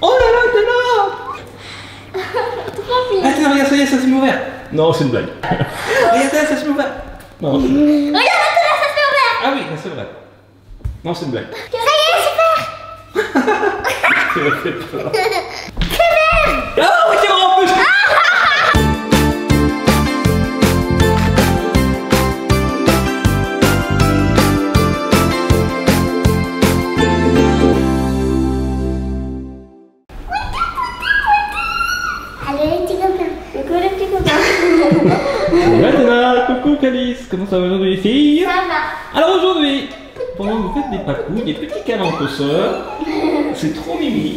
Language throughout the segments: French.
Oh là là, t'es là. Attends, regarde, ça y est, ça s'est ouvert. Non, c'est une blague. Regarde, ça s'est ouvert. Non, c'est une blague. Regarde, là, ça s'est ouvert. Ah oui, c'est vrai. Non, c'est une blague. Ça y est, super. Tu m'as fait peur. Ah oui, c'est vrai en plus. Allez, les petits copains. Coucou les petits copains. Salut Athéna, coucou Calice, comment ça va aujourd'hui les filles? Ça va. Alors aujourd'hui, pendant que vous faites des papouilles, des petits câlins entre sœurs, c'est trop mimi.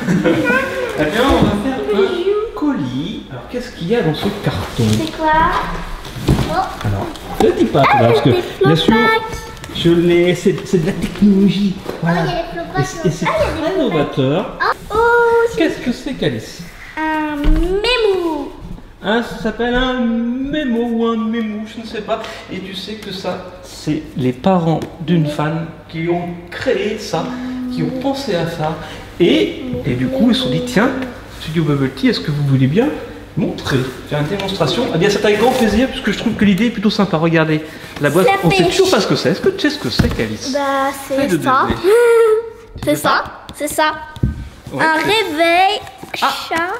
Eh bien, on va faire un colis. Alors qu'est-ce qu'il y a dans ce carton? C'est quoi? Alors, je ne dis pas, parce que bien sûr, je l'ai, c'est de la technologie. Voilà. Oh, il y a les flopacs. Et c'est très novateur. Oh, Qu'est-ce que c'est Calice? un mémo. Ça s'appelle un mémo ou un mémo, je ne sais pas. Et tu sais que ça, c'est les parents d'une fan qui ont créé ça, qui ont pensé à ça. Et du coup, ils se sont dit, tiens, Studio Bubble Tea, est-ce que vous voulez bien montrer, faire une démonstration? Eh bien, c'est avec grand plaisir, puisque je trouve que l'idée est plutôt sympa. Regardez, la boîte, on ne sait toujours pas ce que c'est. Est-ce que tu sais ce que c'est, Calice? Bah, Fais de c'est ça. bébé. C'est ça. C'est ça. Ouais, Un c'est- réveil, Ah. chat,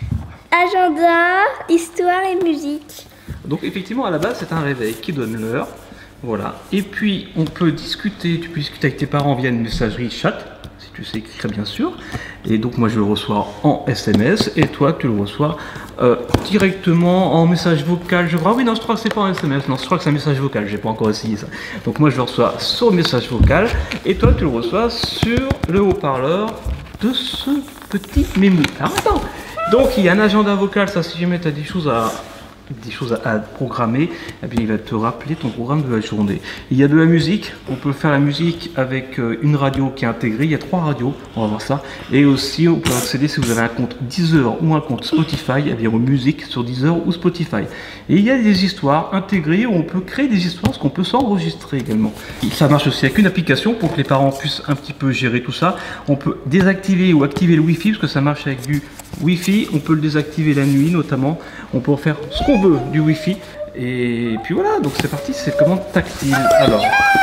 agenda, histoire et musique. Donc effectivement à la base c'est un réveil qui donne l'heure, voilà. Et puis on peut discuter, tu peux discuter avec tes parents via une messagerie chat, si tu sais écrire bien sûr. Et donc moi je le reçois en SMS et toi tu le reçois directement en message vocal. Je crois, oui non je crois que c'est pas un SMS, non je crois que c'est un message vocal, j'ai pas encore essayé ça. Donc moi je le reçois sur le message vocal et toi tu le reçois sur le haut-parleur de ce petit mémo. Alors attends. Donc il y a un agenda vocal, ça si jamais tu as des choses à programmer, eh bien, il va te rappeler ton programme de la journée. Il y a de la musique, on peut faire la musique avec une radio qui est intégrée, il y a 3 radios, on va voir ça. Et aussi on peut accéder si vous avez un compte Deezer ou un compte Spotify, eh bien, aux musiques sur Deezer ou Spotify. Et il y a des histoires intégrées où on peut créer des histoires, parce qu'on peut s'enregistrer également. Ça marche aussi avec une application pour que les parents puissent un petit peu gérer tout ça. On peut désactiver ou activer le Wi-Fi, parce que ça marche avec du Wi-Fi, on peut le désactiver la nuit notamment, on peut en faire ce qu'on veut du Wi-Fi, et puis voilà, donc c'est parti, c'est commande tactile. Alors,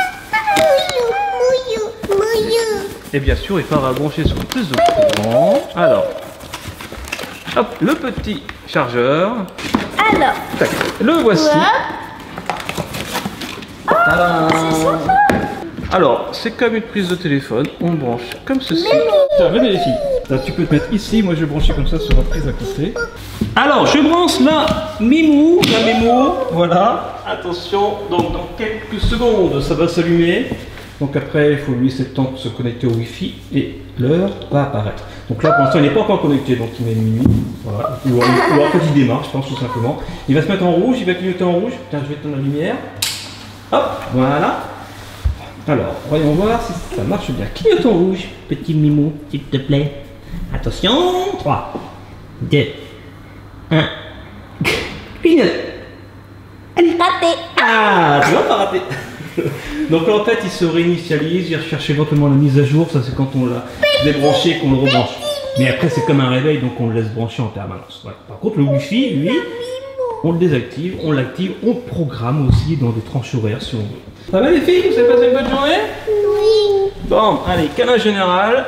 et bien sûr, il faudra brancher sur une prise de courant. Alors, hop, le petit chargeur, Alors, tac, le voici. Tadam. Alors, c'est comme une prise de téléphone, on branche comme ceci. Tiens, venez les filles. Là, tu peux te mettre ici, moi je vais brancher comme ça sur la prise à côté. Alors, je branche la mémo, voilà. Attention, donc dans quelques secondes, ça va s'allumer. Donc après, il faut lui laisser le temps de se connecter au Wi-Fi et l'heure va apparaître. Donc là, pour l'instant, il n'est pas encore connecté, donc il met minuit. Voilà. Ou alors quand il démarre, je pense tout simplement. Il va se mettre en rouge, il va clignoter en rouge. Tiens, je vais éteindre la lumière. Hop, voilà. Alors, voyons voir si ça marche bien. Clignote en rouge, petit mimou, s'il te plaît. Attention, 3, 2, 1. Clignote. raté. Ah, tu vas pas rater. Donc en fait, il se réinitialise, il recherche éventuellement la mise à jour. Ça, c'est quand on l'a débranché et qu'on le rebranche. Mais après, c'est comme un réveil, donc on le laisse brancher en permanence. Voilà. Par contre, le Wi-Fi, lui, on le désactive, on l'active, on programme aussi dans des tranches horaires si on veut. Ça va les filles? Vous avez passé une bonne journée? Oui. Bon, allez, câlin général.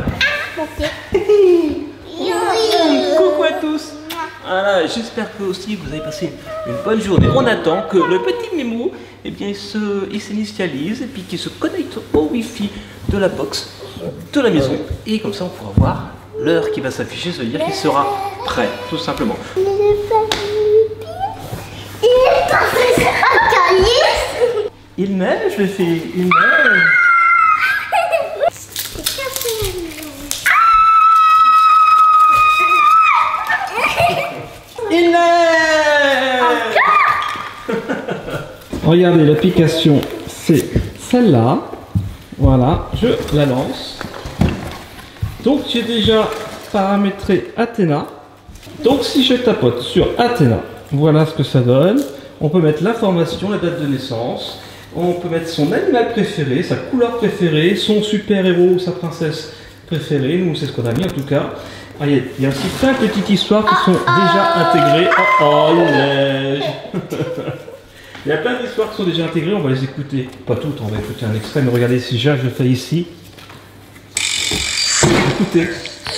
Coucou à tous. Voilà, j'espère que aussi vous avez passé une bonne journée. On attend que le petit Mimo, eh bien, il s'initialise et puis qu'il se connecte au Wi-Fi de la box de la maison. Et comme ça, on pourra voir l'heure qui va s'afficher, ça veut dire qu'il sera prêt, tout simplement. Il est pas fait un calice. Il neige, les filles, il neige. Il neige. Regardez, l'application, c'est celle-là. Voilà, je la lance. Donc, j'ai déjà paramétré Athéna. Donc, si je tapote sur Athéna, voilà ce que ça donne. On peut mettre l'information, la date de naissance. On peut mettre son animal préféré, sa couleur préférée, son super-héros ou sa princesse préférés. Nous, c'est ce qu'on a mis en tout cas. Ah, il y a aussi plein de petites histoires qui sont déjà intégrées. Oh, il neige. Il y a plein d'histoires qui sont déjà intégrées. On va les écouter. Pas toutes, on va écouter un extrait. Mais regardez, si je le fais ici. Écoutez.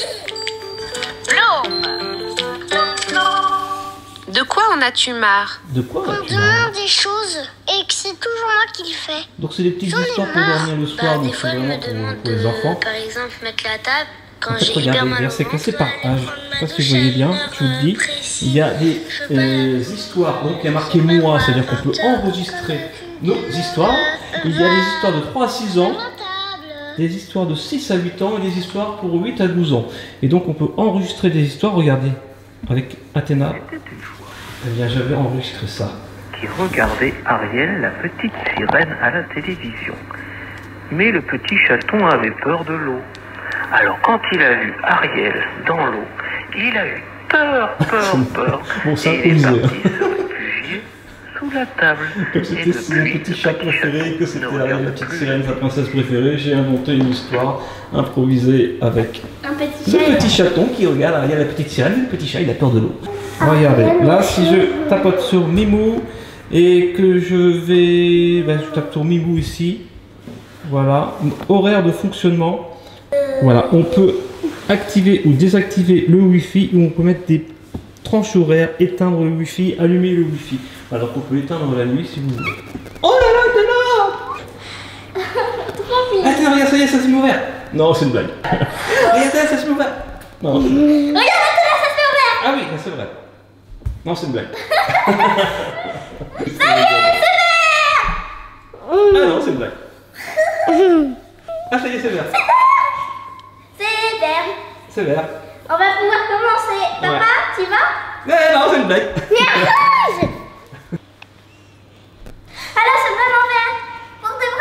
De quoi en as-tu marre? De quoi On as-tu marre? demande des choses et que c'est toujours moi qui le fais. Donc c'est des petites histoires pour dormir le soir, donc Des c'est fois, elle vraiment me demande pour les enfants. par exemple, mettre la table quand En fait, j'ai hyper regardez, mal regarde, au c'est ventre. classé par âge. Je sais pas si vous voyez bien, je vous le dis. Il y a des histoires, donc il y a marqué moi, c'est-à-dire qu'on peut enregistrer nos histoires. Il y a des histoires de 3 à 6 ans, des histoires de 6 à 8 ans et des histoires pour 8 à 12 ans. Et donc on peut enregistrer des histoires, regardez, avec Athéna. Eh bien, j'avais enregistré ça. Qui regardait Ariel, la petite sirène, à la télévision. Mais le petit chaton avait peur de l'eau. Alors quand il a vu Ariel dans l'eau, il a eu peur. Bon, ça, et il est osé. parti se réfugier sous la table. Comme c'était mon petit chat préféré, que c'était Ariel, la petite sirène, sa princesse préférée, j'ai inventé une histoire improvisée avec Un petit le chat. petit chaton qui regarde Ariel, la petite sirène, le petit chat, il a peur de l'eau. Regardez, là, si je tapote sur Mimou et que je vais... Ben, je tape sur Mimou ici. Voilà, horaire de fonctionnement. Voilà, on peut activer ou désactiver le Wi-Fi ou on peut mettre des tranches horaires, éteindre le Wi-Fi, allumer le Wi-Fi. Alors qu'on peut éteindre la nuit si vous voulez. Oh là là, t'es là! Attends, regarde, ça y est, ça s'est mis ouvert. Non, c'est une blague. Regarde, ça s'est mis ouvert. Non, c'est une blague. Regarde, ça se fait ouvert. Ah oui, c'est vrai. Non, c'est une blague. Ah non, c'est une blague. Ah, ça y est, c'est vert. C'est vert. C'est vert. On va pouvoir commencer. Papa, Ouais. tu vas? Mais non, c'est une blague. Alors, c'est vraiment vert. Pour de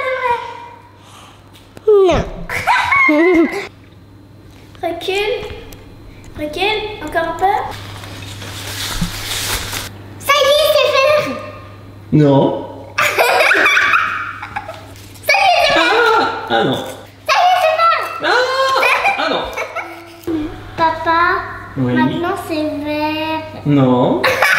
vrai, de vrai, de vrai. Non. Recule. Recule. Encore un peu. Ça y est, c'est vert. Non. Ah non. Ça y est, c'est vert. Ah non. Papa, Oui. maintenant c'est vert. Non.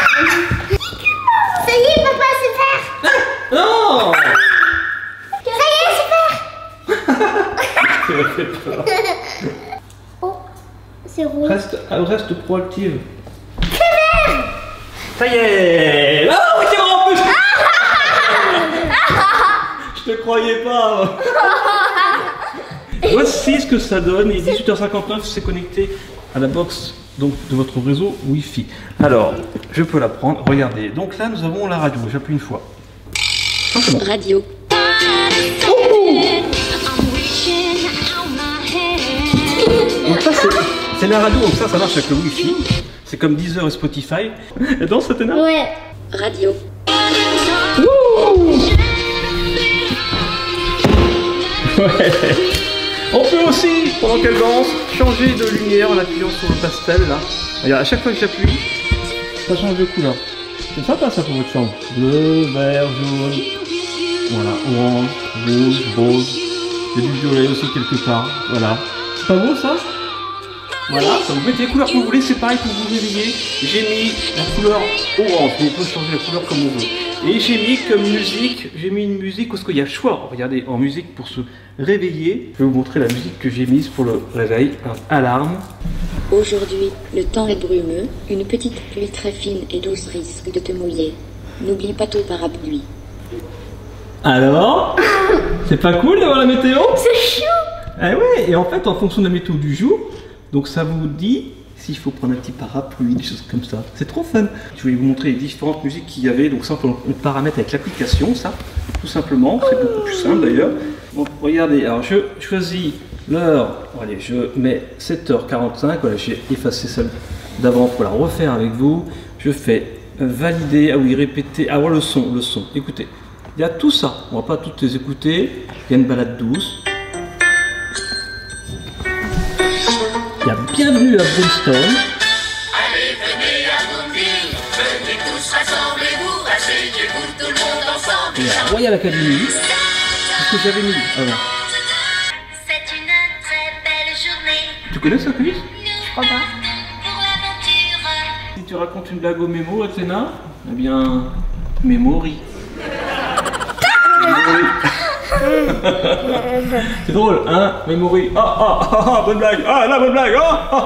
Ça y est, papa, c'est vert. Non. Ça y est, c'est vert. Ça m'a fait peur. Oh, c'est rouge. Reste proactive. Ça y est. Ah oui, c'est vrai en plus. Je te croyais pas. Voici ce que ça donne. Il est 18h59, c'est connecté à la box donc, de votre réseau Wi-Fi. Alors, je peux la prendre. Regardez. Donc là, nous avons la radio. J'appuie une fois. Ah, c'est bon. Radio. Donc ça, c'est la radio. Donc ça marche avec le Wi-Fi. C'est comme Deezer et Spotify. Et dans cette énorme. Ouais. Radio. Ouais. On peut aussi, pendant qu'elle danse, changer de lumière en appuyant sur le pastel là. Regarde, à chaque fois que j'appuie, ça change de couleur. C'est sympa ça pour votre chambre. Bleu, vert, jaune, voilà, orange, rouge, rose. Il y a du violet aussi quelque part. Voilà. C'est pas beau ça? Voilà, ça vous mettez les couleurs que vous voulez, c'est pareil pour vous réveiller. J'ai mis la couleur orange, mais on peut changer la couleur comme on veut. Et j'ai mis comme musique, j'ai mis une musique parce qu'il y a le choix. Regardez, en musique pour se réveiller. Je vais vous montrer la musique que j'ai mise pour le réveil. Alarme. Aujourd'hui, le temps est brumeux, une petite pluie très fine et douce risque de te mouiller. N'oublie pas ton parapluie. Alors, c'est pas cool d'avoir la météo? C'est chou. Ah ouais, et en fait, en fonction de la météo du jour, donc ça vous dit s'il faut prendre un petit parapluie, des choses comme ça. C'est trop fun. Je voulais vous montrer les différentes musiques qu'il y avait. Donc ça, on peut le paramètre avec l'application, ça, tout simplement. C'est beaucoup plus simple d'ailleurs. Donc regardez, alors je choisis l'heure. Allez, je mets 7h45. Voilà, j'ai effacé celle d'avant pour la refaire avec vous. Je fais valider. Ah oui, répéter. Ah ouais, le son. Écoutez, il y a tout ça. On va pas toutes les écouter. Il y a une balade douce. Il y a Bienvenue à Brimstone. Allez, venez à Boonville, venez tous, rassemblez-vous, asseyez-vous tout le monde ensemble. Il y a Royal Academy. C'est ce que j'avais mis avant. C'est une très belle connais ce quiz? Je crois pas. Si tu racontes une blague au mémo, Athéna, eh bien, Mémori. C'est drôle, hein? Mémori. Bonne blague. Ah, la bonne blague.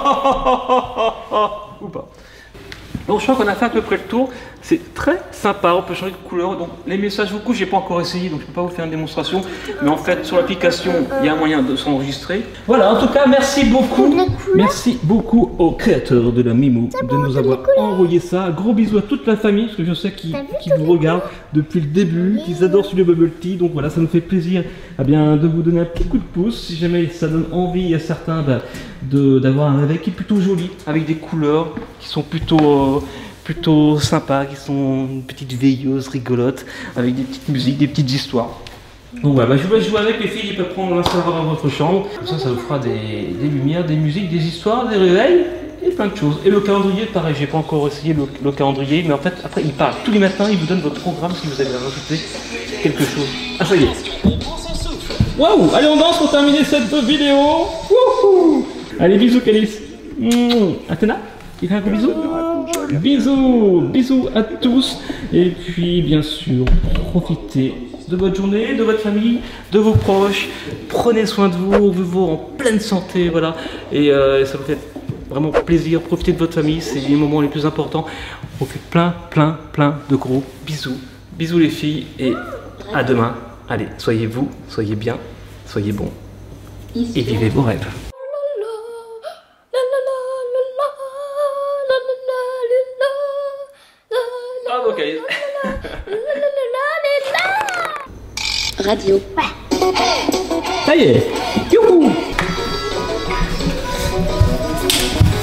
Ou pas. Donc je crois qu'on a fait à peu près le tour. C'est très sympa, on peut changer de couleur. Donc les messages vocaux, j'ai pas encore essayé, donc je peux pas vous faire une démonstration. Mais en fait, sur l'application, il y a un moyen de s'enregistrer. Voilà, en tout cas, merci beaucoup. Merci beaucoup aux créateurs de la Mimo de nous avoir envoyé ça. Gros bisous à toute la famille, parce que je sais qu'ils vous regardent depuis le début, qu'ils adorent Studio Bubble Tea. Donc voilà, ça nous fait plaisir de vous donner un petit coup de pouce. Si jamais ça donne envie à certains d'avoir un réveil qui est plutôt joli, avec des couleurs qui sont plutôt sympas, qui sont une petite veilleuse rigolote, avec des petites musiques, des petites histoires. Donc voilà, je vous laisse jouer avec les filles, ils peuvent prendre l'installateur dans votre chambre. Comme ça vous fera des lumières, des musiques, des histoires, des réveils et plein de choses. Et le calendrier, pareil, j'ai pas encore essayé le calendrier, mais en fait, après, il parle tous les matins, il vous donne votre programme si vous avez rajouté quelque chose. Ah, ça y est. Waouh! Allez, on danse pour terminer cette vidéo. Wouhou! Allez, bisous, Calice. Athéna, il fait un gros bisou? Bisous à tous. Et puis, bien sûr, profitez de votre journée, de votre famille, de vos proches. Prenez soin de vous, vivez en pleine santé, voilà. Et ça vous fait vraiment plaisir. Profitez de votre famille, c'est les moments les plus importants. On fait plein de gros bisous. Bisous les filles et à demain. Allez, soyez vous, soyez bien, soyez bons et vivez vos rêves. Bravo, Calice. Radio. Ça y est. Youhou.